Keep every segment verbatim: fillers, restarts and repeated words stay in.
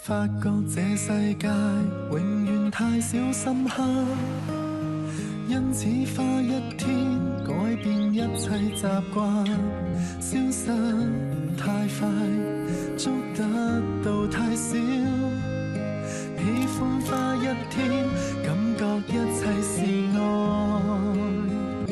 發覺這世界永遠太少深刻，因此花一天改變一切習慣，消失太快，捉得到太少。喜歡花一天，感覺一切是愛。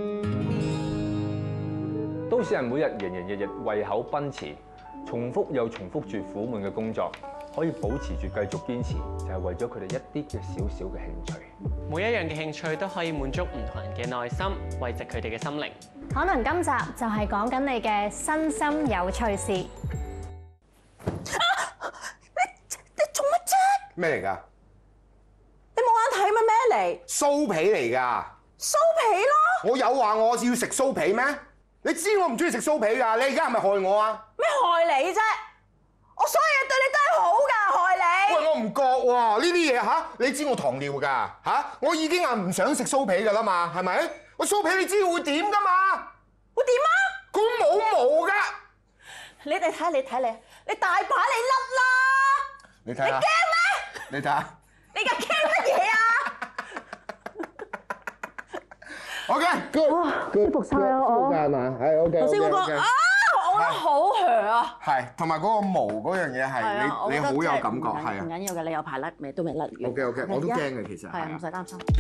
都市人每日營營役役，為口奔馳，重複又重複住苦悶嘅工作，可以保持住繼續堅持，就係為咗佢哋一啲嘅少少嘅興趣。 每一樣嘅興趣都可以滿足唔同人嘅內心，慰藉佢哋嘅心靈。 可能今集就係講緊你嘅身心有趣事。 啊！你你做乜啫？ 咩嚟㗎？ 你冇眼睇咩？咩嚟？ 酥皮嚟㗎。 酥皮咯！ 我有話我要食酥皮咩？你知我唔中意食酥皮㗎，你而家係咪害我啊？ 咩害你啫？我所有嘢對你都係好㗎，害你！ 喂，我唔覺喎，呢啲嘢嚇，你知我糖尿㗎嚇，我已經係唔想食酥皮㗎啦嘛，係咪？我酥皮你知會點㗎嘛？ 會點啊？ 佢冇毛㗎。 你哋睇你睇你，你大把你甩啦！ 你睇下。你驚咩？ 你睇下。 你而家驚乜嘢啊？ OK，good， 舒服晒啊我。 係嘛？係 OK。 頭先嗰個啊，我覺得好響啊。 係，同埋嗰個毛嗰樣嘢係你你好有感覺，係啊。 唔緊要嘅，你有排甩未都未甩完。 OK OK，我都驚嘅其實。 係啊，唔使擔心。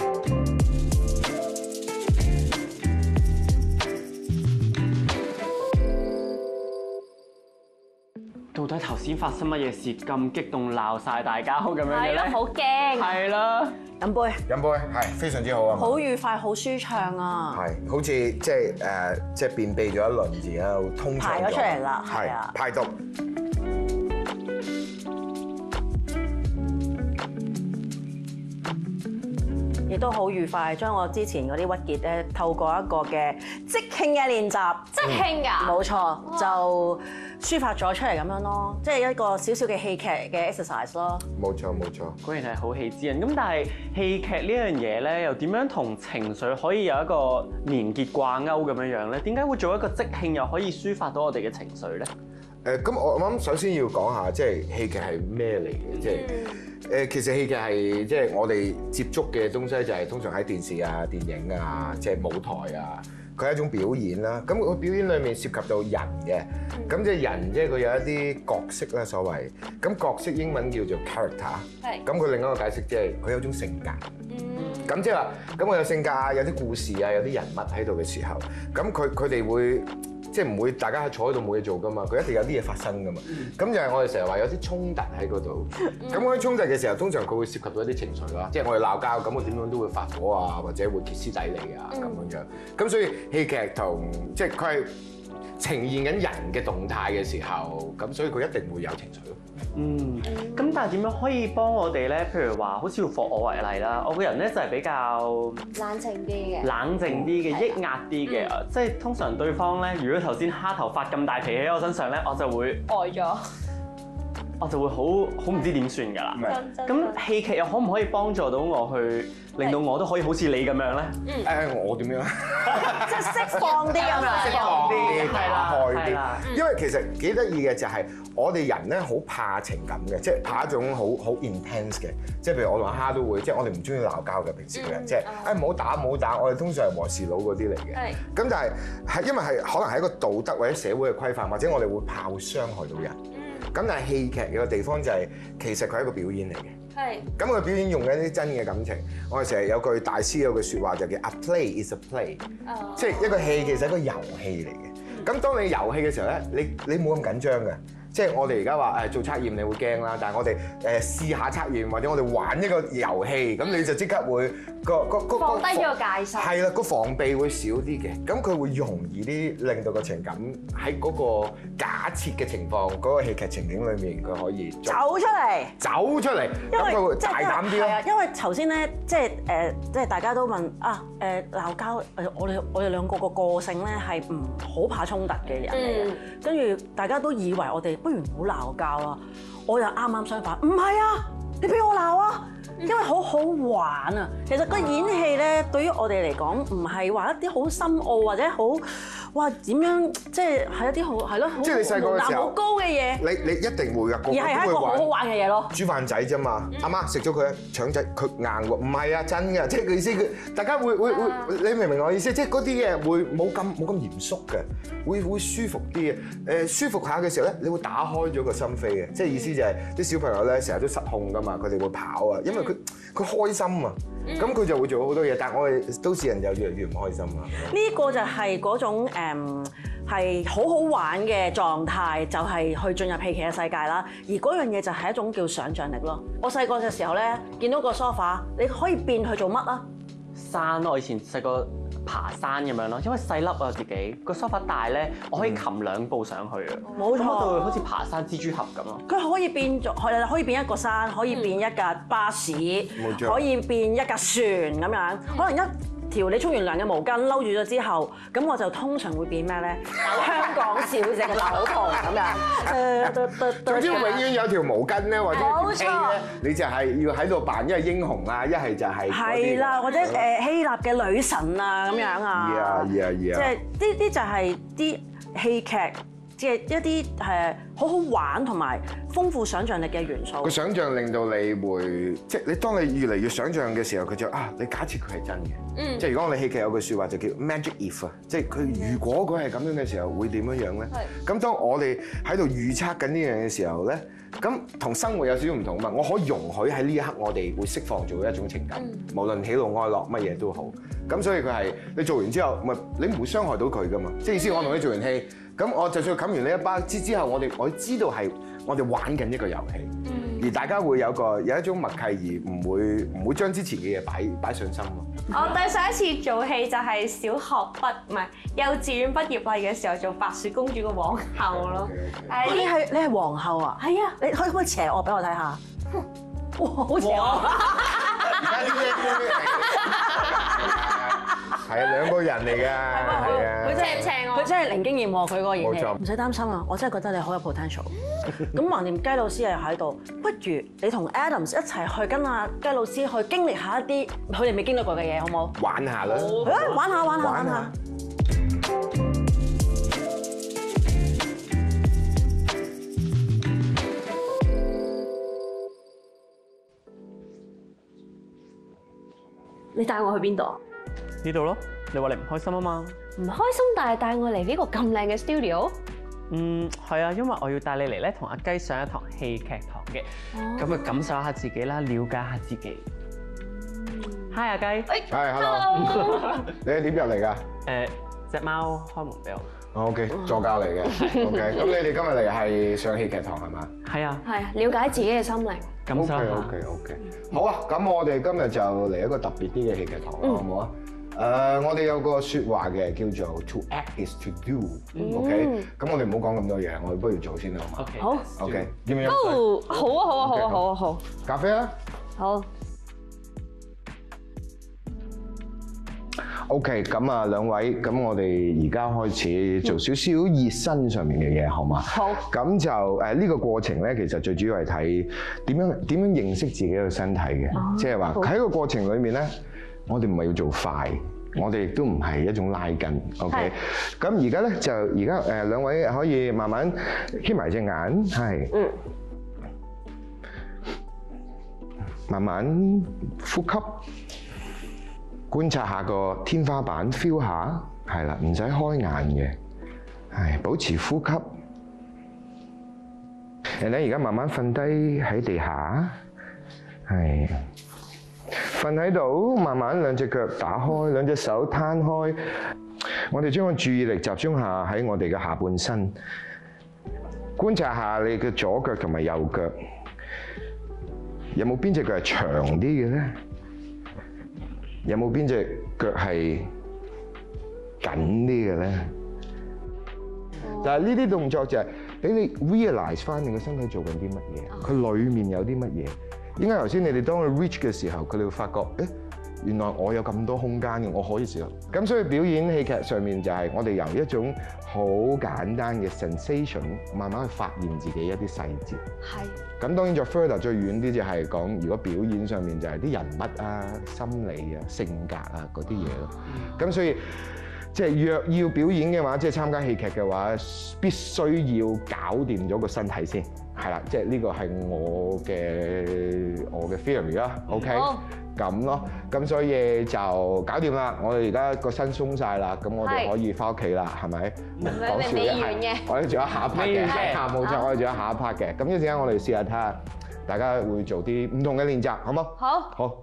到底頭先發生乜嘢事咁激動鬧晒大家咁樣嘅咧？ 係咯，好驚。 係啦， 飲杯。 飲杯係非常之好啊！ 好愉快，好舒暢啊！ 係，好似即係誒，即係便秘咗一輪時啊，通暢咗。 排咗出嚟啦，係啊， 排毒。 亦都好愉快，將我之前嗰啲鬱結咧，透過一個嘅即興嘅練習， 即興㗎？ 冇錯，就抒發咗出嚟咁樣咯，即係一個少少嘅戲劇嘅 exercise 咯。 冇錯冇錯， 果然係好戲之人。咁但係戲劇呢樣嘢咧，又點樣同情緒可以有一個連結掛鈎咁樣樣咧？點解會做一個即興又可以抒發到我哋嘅情緒咧？ 誒咁我諗首先要講下，即係戲劇係咩嚟嘅？即係誒其實戲劇係即係我哋接觸嘅東西，就係通常喺電視啊、電影啊、即係舞台啊，佢係一種表演啦。咁個表演裡面涉及到人嘅，咁即係人即係佢有一啲角色啦，所謂。咁角色英文叫做 character，係。咁佢另一個解釋即係佢有種性格。嗯。咁即係話，咁我有性格啊，有啲故事啊，有啲人物喺度嘅時候，咁佢佢哋會。即係唔會大家坐喺度冇嘢做㗎嘛，佢一定有啲嘢發生㗎嘛。咁就係我哋成日話有啲衝突喺嗰度。咁嗰啲衝突嘅時候，通常佢會涉及到一啲情緒啦。即係我哋鬧交，咁我點樣都會發火啊，或者會歇斯底里啊咁樣樣。咁所以戲劇同即係佢係呈現緊人嘅動態嘅時候，咁所以佢一定會有情緒咯。 嗯，咁但係點樣可以幫我哋咧？譬如話，好似要貨我為例啦，我個人咧就係比較冷靜啲嘅， 冷靜啲嘅，抑壓啲嘅，嗯、即係通常對方咧，如果頭先蝦頭發咁大脾氣喺我身上咧，我就會呆咗， 我就會好好唔知點算㗎啦。咁戲劇又可唔可以幫助到我去令到我都可以好似你咁樣咧？ 誒、嗯，我點樣？ 即係釋放啲咁樣， 釋放啲， 係啦， 開啲。因為其實幾得意嘅就係我哋人咧好怕情感嘅，即係怕一種好好 intense 嘅。即係譬如我同阿蝦都會，即係我哋唔中意鬧交嘅平時嘅人，即係誒唔好打唔好打，我哋通常係和事佬嗰啲嚟嘅。係。咁但係係因為係可能係一個道德或者社會嘅規範，或者我哋會怕會傷害到人。咁但係戲劇嘅地方就係其實佢係一個表演嚟嘅。係。咁佢表演用緊啲真嘅感情。我哋成日有句大師有句説話就叫 A play is a play， 即係一個戲其實係一個遊戲嚟嘅。咁當你遊戲嘅時候咧，你你冇咁緊張嘅。即係我哋而家話誒做測驗你會驚啦，但係我哋誒試下測驗或者我哋玩一個遊戲，咁你就即刻會個個個放低咗個戒心。係啦，個防備會少啲嘅，咁佢會容易啲令到個情感喺嗰個假設嘅情況，嗰個戲劇情景裏面佢可以走出嚟， 走出嚟，咁佢會大膽啲咯。 係啊，因為頭先咧，即係誒，即係大家都問啊誒鬧交誒，我哋我哋兩個個個性咧係唔好怕衝突嘅人嚟嘅，跟住大家都以為我哋。不如唔好鬧交啦！我又啱啱相反，唔係啊！你俾我鬧啊！ 因為好好玩啊。其實個演戲咧，對於我哋嚟講，唔係話一啲好深奧或者好哇點樣，即係係一啲好係咯， 即係你細個嘅時候好高嘅嘢， 你你一定會㗎，個而係一個好好玩嘅嘢咯。 煮飯仔啫嘛，阿媽食咗佢腸仔，佢硬喎，唔係啊，真嘅，即係佢意思佢大家會會會，你明唔明我意思？即係嗰啲嘢會冇咁冇咁嚴肅嘅，會會舒服啲嘅。誒舒服下嘅時候咧，你會打開咗個心扉嘅，即係意思就係啲小朋友咧成日都失控㗎嘛，佢哋會跑啊，因為佢佢開心啊，咁佢就會做好多嘢。但係我哋都市人就越嚟越唔開心啊。 呢個就係嗰種誒係好好玩嘅狀態，就係去進入戲劇嘅世界啦。而嗰樣嘢就係一種叫想像力咯。我細個嘅時候咧，見到個 sofa，你可以變去做乜啊？ 山咯，我以前細個爬山咁樣咯，因為細粒啊自己個 sofa 大咧，我可以擒兩步上去啊。 冇錯， 咁我就會好似爬山蜘蛛俠咁咯。 佢可以變做，可可以變一個山，可以變一架巴士， 冇錯可以變一架船咁樣，可能一條你沖完涼嘅毛巾嬲住咗之後，咁我就通常會變咩咧？香港小姐嘅柳童咁樣。 總之永遠有條毛巾咧，或者冇錯咧，你就係要喺度扮一係英雄啊，一係就係係啦，或者誒希臘嘅女神啊咁樣啊。 Yeah, yeah, yeah. 即係呢啲就係啲戲劇。即係一啲誒好好玩同埋豐富想像力嘅元素。 個想像令到你會，即係你當你越嚟越想像嘅時候，佢就啊，你假設佢係真嘅。嗯。即係如果我哋戲劇有句説話就叫 magic if 啊，即係佢如果佢係咁樣嘅時候，會點樣樣咧？係。咁當我哋喺度預測緊呢樣嘅時候咧，咁同生活有少少唔同嘛。我可以容許喺呢一刻我哋會釋放做一種情感，無論喜怒哀樂乜嘢都好。咁所以佢係你做完之後，咪你唔會傷害到佢噶嘛。即係意思我同你做完戲。咁我就算冚完呢一巴之之後，我哋我知道係我哋玩緊一個遊戲，而大家會有個有一種默契，而唔會唔會將之前嘅嘢擺擺上心咯。 我對上一次做戲就係小學畢唔係幼稚園畢業禮嘅時候做白雪公主嘅皇后咯。誒你係你係皇后啊？ 係啊， 你可以可以邪惡俾我睇下？哇，好邪惡！ 而家呢啲係啊，兩個人嚟㗎，係啊。 佢真係正我， 佢真係零經驗喎，佢嗰個演戲。 冇錯唔使擔心啊，我真係覺得你好有 potential。咁橫掂雞老師係喺度，不如你同 Adams 一齊去跟阿雞老師去經歷下一啲佢哋未經歷過嘅嘢，好唔好？ 玩下啦， 誒，玩下玩下玩玩下下。 你帶我去邊度啊？ 呢度咯，你話你唔開心啊嘛？ 唔開心，但係帶我嚟呢個咁靚嘅 studio。 嗯，係啊，因為我要帶你嚟咧，同阿雞上一堂戲劇堂嘅，咁啊感受下自己啦，了解下自己。Hi 阿雞， 係 hello，你係點入嚟㗎？ 誒，隻貓開門俾我。 OK，助教嚟嘅。OK，咁你哋今日嚟係上戲劇堂係嘛？ 係啊， 係啊，了解自己嘅心靈。 感受下。 OK OK，好啊，咁我哋今日就嚟一個特別啲嘅戲劇堂啦，好唔好啊？誒，我哋有個説話嘅叫做 To act is to do，OK，咁我哋唔好講咁多嘢，我哋不如做先啦，好嘛？ 好。 OK，要唔要飲水？ 哦，好啊，好啊，好啊，好啊，好。 咖啡啊？ 好。 OK，咁啊兩位，咁我哋而家開始做少少熱身上面嘅嘢，好嘛？ 好。 咁就誒呢個過程咧，其實最主要係睇點樣點樣認識自己嘅身體嘅，即係話喺個過程裡面咧，我哋唔係要做快，我哋亦都唔係一種拉筋。OK，咁而家咧就而家誒兩位可以慢慢掀埋隻眼，係，嗯，慢慢呼吸。 觀察下個天花板 ，feel 下，係啦，唔使開眼嘅，係保持呼吸。然後而家慢慢瞓低喺地下，係瞓喺度，慢慢兩隻腳打開，兩隻手攤開。我哋將個注意力集中下喺我哋嘅下半身，觀察下你嘅左腳同埋右腳，有冇邊隻腳係長啲嘅咧？ 有冇邊隻腳係緊啲嘅咧？但係呢啲動作就係俾你 realize 翻你個身體做緊啲乜嘢，佢裡面有啲乜嘢？點解頭先你哋當佢 reach 嘅時候，佢哋會發覺，誒原來我有咁多空間嘅，我可以試。咁所以表演戲劇上面就係我哋由一種好簡單嘅 sensation， 慢慢去發現自己一啲細節。係。咁當然再 further 最遠啲就係講，如果表演上面就係啲人物啊、心理啊、性格啊嗰啲嘢咯。咁所以即係若要表演嘅話，即係參加戲劇嘅話，必須要搞掂咗個身體先。係啦，即係呢個係我嘅我嘅 theory 啦，OK，咁咯，咁所以就搞掂啦。我哋而家個身鬆晒啦，咁我哋可以翻屋企啦，係咪？講笑啫，我哋仲有下一 part 嘅，下冇錯，我哋仲有下一 part 嘅。咁一陣間我哋試下睇下，大家會做啲唔同嘅練習，好冇？好，好。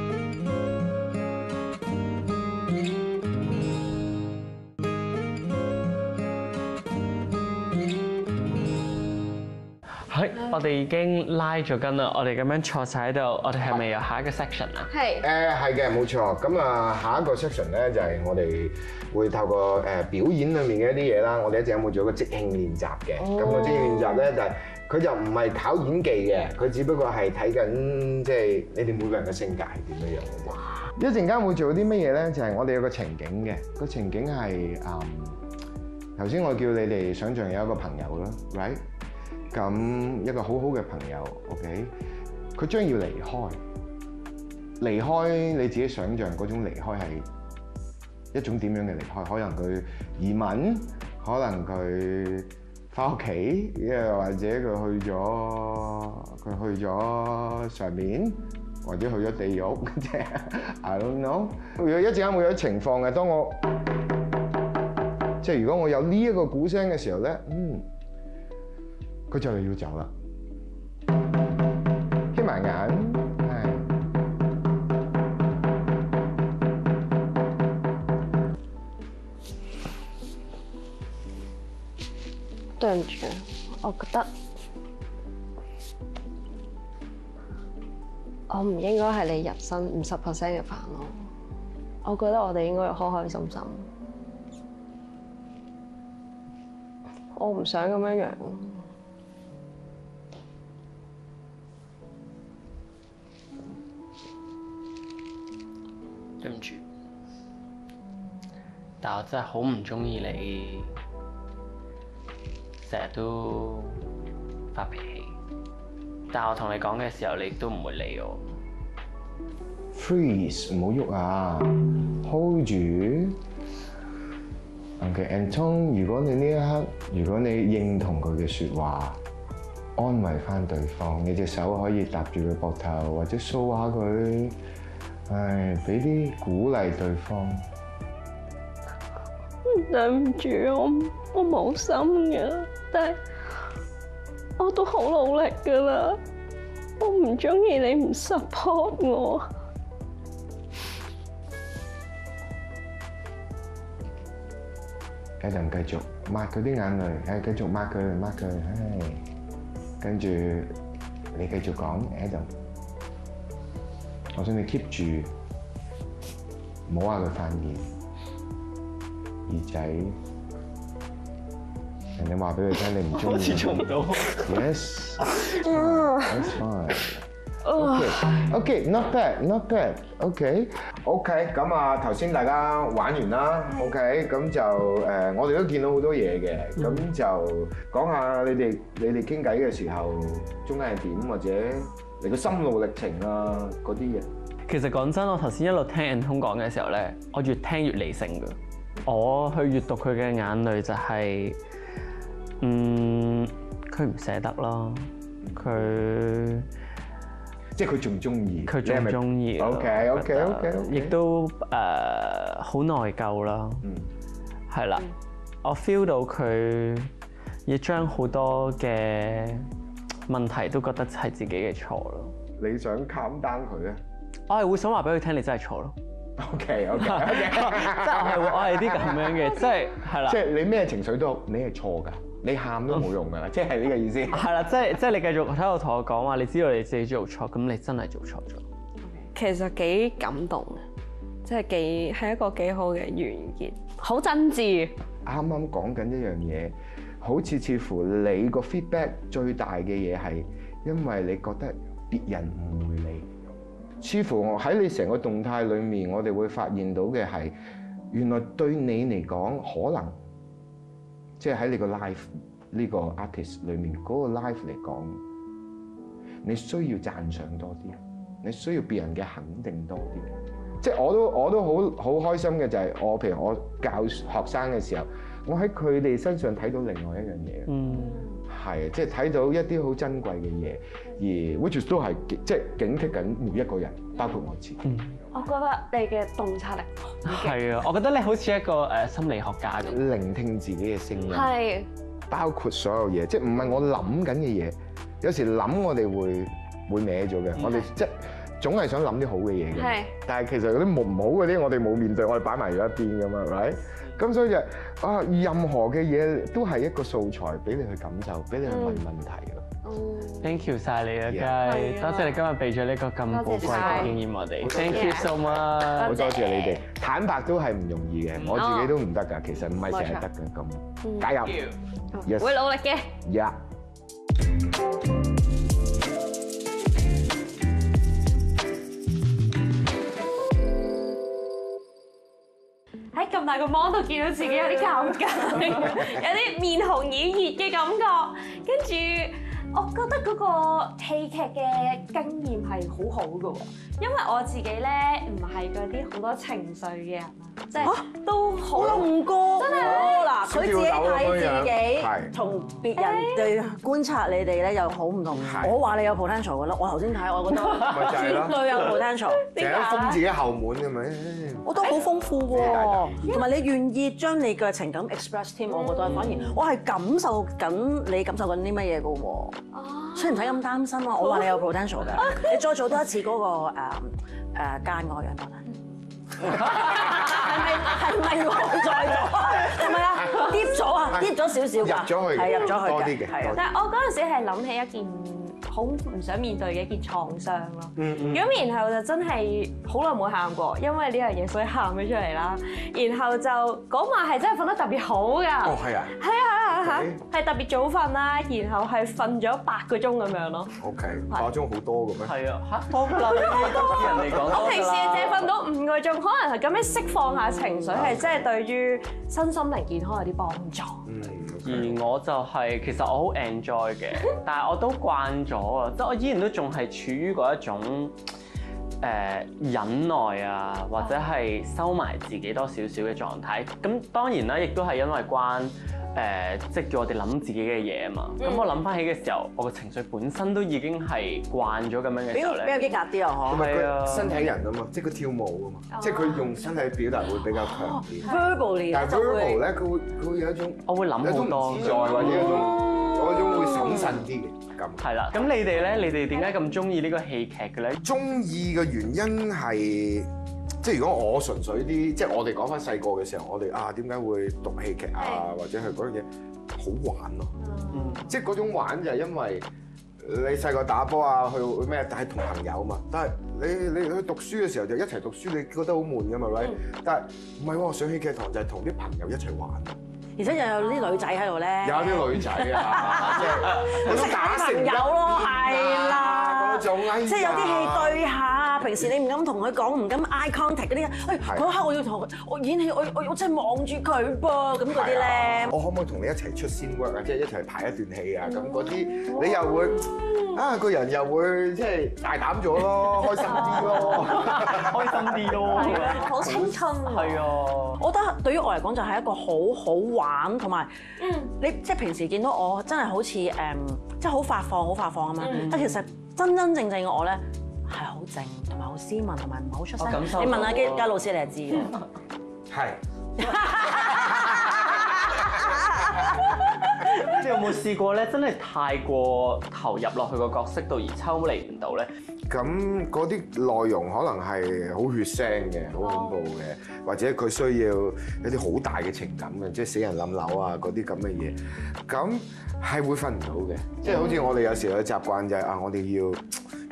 係，我哋已經拉咗筋啦，我哋咁樣坐晒喺度，我哋係咪有下一個 section 啊？係。誒係嘅，冇錯。咁啊，下一個 section 咧就係我哋會透過誒表演裏面嘅一啲嘢啦，我哋一陣間會做一個即興練習嘅。咁個即興練習咧就係佢就唔係考演技嘅，佢只不過係睇緊即係你哋每個人嘅性格係點樣樣嘅啫。一陣間會做啲乜嘢咧？就係我哋有個情景嘅，個情景係誒頭先我叫你哋想像有一個朋友啦 ，right？咁一個好好嘅朋友 ，OK，佢將要離開，離開你自己想像嗰種離開係一種點樣嘅離開？可能佢移民，可能佢返屋企，又或者佢去咗佢去咗上面，或者去咗地獄，即係 I don't know。如果一陣間會有情況嘅，當我即係如果我有呢一個鼓聲嘅時候咧，嗯。佢就嚟要走啦，瞇埋眼，係。 對唔住，我覺得我唔應該係你人生五十 percent 嘅煩惱，我覺得我哋應該要開開心心。我唔想咁樣樣。 對唔住，但我真係好唔中意你，成日都發脾氣。但我同你講嘅時候，你都唔會理我。 Freeze， 唔好喐啊 ，hold 住。OK，Anton， 如果你呢一刻，如果你認同佢嘅説話，安慰翻對方，你隻手可以搭住佢膊頭，或者掃下佢。唉，俾啲鼓勵對方。 對唔住，我我冇心嘅，但係我都好努力噶啦。我唔中意你唔 support 我。 一陣繼續抹佢啲眼淚，誒繼續抹佢抹佢，唉，跟住你繼續講 Adam。我想你 keep 住，唔好話佢塊面、耳仔，人哋話俾佢聽你唔中意。好似做唔到。Yes。That's fine。OK，OK，not bad，not bad。OK，OK，咁啊頭先大家玩完啦 ，OK，咁就誒我哋都見到好多嘢嘅，咁就講下你哋你哋傾偈嘅時候中間係點，或者你個心路歷程啊嗰啲嘢。 其實講真，我頭先一路聽 Anton 講嘅時候咧，我越聽越理性㗎。我去閱讀佢嘅眼淚就係，嗯，佢唔捨得咯，佢。 即係佢仲中意， 佢仲中意。 OK OK OK， 亦都誒好內疚啦。嗯，係啦，我 feel 到佢要將好多嘅問題都覺得係自己嘅錯咯。 你想 calm down 佢咧？ 我係會想話俾佢聽，你真係錯咯。 OK OK OK， 即係我係我係啲咁樣嘅，即係係啦。 即係你咩情緒都好，你係錯㗎。你喊都冇用㗎啦，即係呢個意思。係啦，即係即係你繼續喺度同我講話，你知道你自己做錯，咁你真係做錯咗。 其實幾感動嘅，即係幾係一個幾好嘅完結，好真摯。 啱啱講緊一樣嘢，好似似乎你個 feedback 最大嘅嘢係因為你覺得別人誤會你， 似乎我喺你成個動態裡面，我哋會發現到嘅係原來對你嚟講，可能即係喺你個 life 呢個 artist 裡面嗰個 life 嚟講，你需要讚賞多啲，你需要別人嘅肯定多啲。即係我都我都好好開心嘅就係我譬如我教學生嘅時候，我喺佢哋身上睇到另外一樣嘢。嗯。係，即係睇到一啲好珍貴嘅嘢，而 which 都係即係警惕緊每一個人，包括我自己。嗯、 我覺得你嘅洞察力係啊，我覺得你好似一個誒心理學家咁， 聆聽自己嘅聲音， 係包括所有嘢，即係唔係我諗緊嘅嘢。有時諗我哋會會歪咗嘅，我哋即係總係想諗啲好嘅嘢嘅， 係但係其實嗰啲唔唔好嗰啲，我哋冇面對，我哋擺埋咗一邊㗎嘛，係咪？咁所以就啊，任何嘅嘢都係一個素材俾你去感受，俾你去問問題咯。 Thank you 晒你啊，雞！多謝你今日俾咗呢個咁寶貴嘅經驗我哋。Thank you so much！ 好多謝你哋，坦白都係唔容易嘅，我自己都唔得㗎，其實唔係成日得嘅咁，加油！ 會努力嘅。 呀！ 喺咁大個 mon 度見到自己有啲尷尬，有啲面紅耳熱嘅感覺，跟住我覺得嗰個戲劇嘅經驗係好好嘅喎，因為我自己咧唔係嗰啲好多情緒嘅人啊，即係都好龍哥真係嗱，佢自己睇自己，同別人對觀察你哋咧又好唔同。我話你有 potential 嘅咯，我頭先睇我覺得絕對有 potential， 成日封自己後門嘅咪？ 我都好豐富喎，同埋你願意將你嘅情感 express 添，我覺得反而我係感受緊你感受緊啲乜嘢嘅喎。所以唔使咁擔心啊！我話你有 potential 㗎，你再做多一次嗰個誒誒奸愛嘅得啦。係咪係咪我再做？係咪啊？跌咗啊！跌咗少少㗎。入咗去，係入咗去多啲嘅。 係啊，但係我嗰陣時係諗起一件好唔想面對嘅一件創傷咯。咁然後就真係好耐冇喊過，因為呢樣嘢所以喊咗出嚟啦。然後就嗰晚係真係瞓得特別好㗎。 哦，係啊。 係啊係啊係，係特別早瞓啦，然後係瞓咗八個鐘咁樣咯。 OK，八個鐘好多嘅咩？ 係啊，嚇多㗎啦，啲人嚟講。 我平時淨係瞓到五個鐘，可能係咁樣釋放下情緒，係真係對於身心靈健康有啲幫助。 而我就係、是、其實我好 enjoy 嘅，但係我都慣咗啊，即係我依然都仲係處於嗰一種誒、呃、忍耐啊，或者係收埋自己多少少嘅狀態。咁當然啦，亦都係因為關誒、呃、即係叫我哋諗自己嘅嘢啊嘛。咁、嗯、我諗翻起嘅時候，我個情緒本身都已經係慣咗咁樣嘅時候咧， 比較激壓啲啊， 嗬。係啊，身體人啊嘛，即係佢跳舞啊嘛，即係佢用身體表達會比較強啲。 Verbally， 但係 verbal 咧，佢會佢會有一種， 我會諗好多， 或者有種嗰種會審慎啲嘅咁。 係啦，咁你哋咧，你哋點解咁中意呢個戲劇嘅咧？ 中意嘅原因係。即係如果我純粹啲，即係我哋講翻細個嘅時候，我哋啊點解會讀戲劇啊，或者係嗰樣嘢好玩咯。嗯，即係嗰種玩就係因為你細個打波啊，去咩？但係同朋友嘛。但係你你去讀書嘅時候就一齊讀書，你覺得好悶㗎嘛？係咪？但係唔係喎，上戲劇堂就係同啲朋友一齊玩。 而且又有啲女仔喺度咧。有啲女仔啊，即係嗰種打朋友咯，係啦。嗰種即係有啲戲對下。平時你唔敢同佢講，唔敢 eye contact 嗰啲，誒嗰一刻我要同佢，我演戲，我我我真係望住佢噃，咁嗰啲咧。我可唔可以同你一齊出 scene work 啊？即係一齊排一段戲啊？咁嗰啲你又會啊個人又會即係大膽咗咯，開心啲咯， 開心啲咯， 好青春。係啊，我覺得對於我嚟講就係一個好好玩同埋，你即係平時見到我真係好似誒，即係好發放好發放啊嘛。但其實真真正正嘅我咧。係好靜，同埋好斯文，同埋唔係好出聲。你問下嘉嘉老師，你就知嘅。係。 你有冇試過咧？真係太過投入落去個角色度而抽離唔到咧？ 咁嗰啲內容可能係好血腥嘅，好恐怖嘅，或者佢需要一啲好大嘅情感嘅，即係死人冧樓啊嗰啲咁嘅嘢，咁係會瞓唔到嘅。即係好似我哋有時有習慣就係啊，我哋要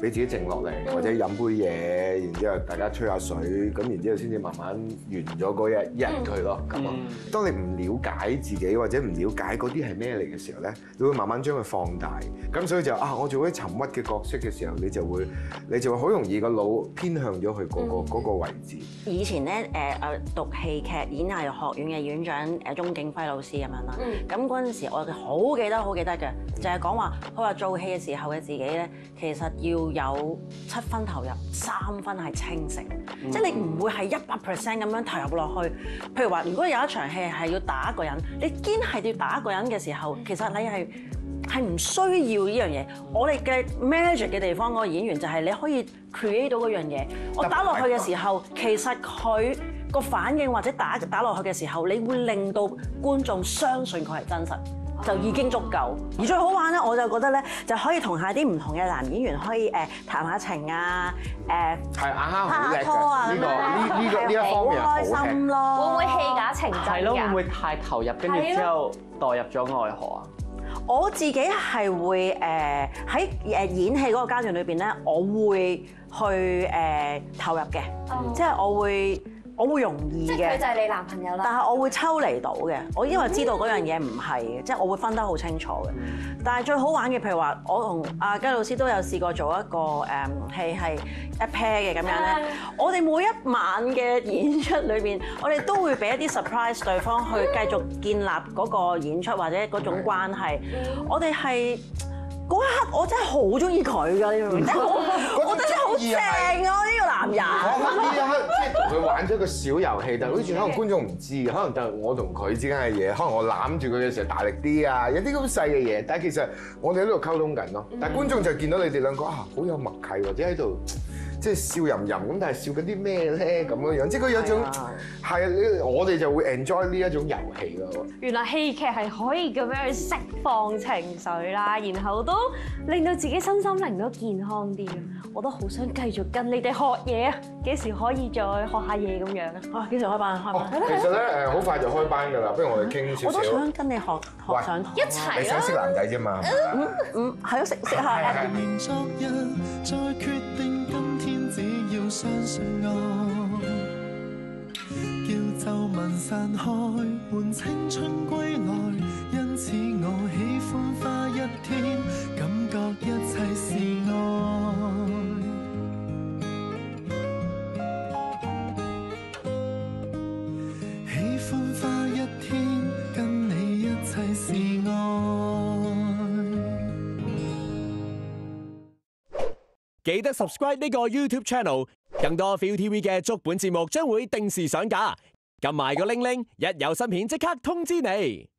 俾自己靜落嚟，或者飲杯嘢，然之後大家吹下水，咁然之後先至慢慢完咗嗰日一日佢咯。咁啊，當你唔了解自己或者唔了解嗰啲係咩嚟嘅時候咧，你會慢慢將佢放大。咁所以就啊，我做啲沉鬱嘅角色嘅時候，你就會你就會好容易個腦偏向咗去嗰個嗰個位置。 以前咧誒誒讀戲劇演藝學院嘅院長誒鐘景輝老師咁樣啦，咁嗰陣時我哋好記得好記得嘅，就係講話佢話做戲嘅時候嘅自己咧，其實要有七分投入，三分係清醒，即係你唔會係一百 percent 咁樣投入落去。譬如話，如果有一場戲係要打一個人，你堅係要打一個人嘅時候，其實你係係唔需要呢樣嘢。我哋嘅 magic 嘅地方嗰個演員就係你可以 create 到嗰樣嘢。我打落去嘅時候，其實佢個反應或者打打落去嘅時候，你會令到觀眾相信佢係真實，就已經足夠。而最好玩咧，我就覺得咧，就可以同下啲唔同嘅男演員可以誒談下情啊，誒係啱啱好叻拍拖啊嘅呢個呢呢個呢一方面好開心咯。 會唔會戲假情真㗎？ 係咯，會唔會太投入，跟住之後代入咗愛河啊？ 我自己係會誒喺誒演戲嗰個階段裏邊咧，我會去誒投入嘅，即係我會。我會容易即係佢就係你男朋友啦。 但係我會抽離到嘅，我因為知道嗰樣嘢唔係嘅，即係我會分得好清楚嘅。但係最好玩嘅，譬如話，我同阿雞老師都有試過做一個誒戲係一 pair 嘅咁樣咧。我哋每一晚嘅演出裏邊，我哋都會俾一啲 surprise 對方去繼續建立嗰個演出或者嗰種關係。我哋係。嗰一刻我真係好中意佢㗎，你明唔明？即係我，我覺得真係好正啊！呢個男人。 我呢一刻即係同佢玩咗個小遊戲，但係好似可能觀眾唔知嘅，可能就係我同佢之間嘅嘢，可能我攬住佢嘅時候大力啲啊，有啲咁細嘅嘢。但係其實我哋喺度溝通緊咯，但係觀眾就見到你哋兩個啊，好有默契，或者喺度。即係笑吟吟咁，但係笑緊啲咩咧？咁樣樣，即係佢有種係啊！我哋就會 enjoy 呢一種遊戲咯。 原來戲劇係可以咁樣去釋放情緒啦，然後都令到自己身心靈都健康啲。我都好想繼續跟你哋學嘢啊！幾時可以再學下嘢咁樣啊？啊，幾時開班？開班。 其實咧誒，好快就開班㗎啦，不如我哋傾少少。 我都想跟你學學上堂。 一齊你想識男仔啫嘛？ 嗯嗯，係咯，識識下。 連昨日再決定今天，只要相信我，叫皺紋散開，換青春歸來。因此我喜歡花一天，感覺一切是愛。喜歡花一天，跟你一切是愛。 記得 subscribe 呢個 YouTube channel， 更多 ViuTV 嘅足本節目將會定時上架。撳埋個鈴鈴，一有新片即刻通知你。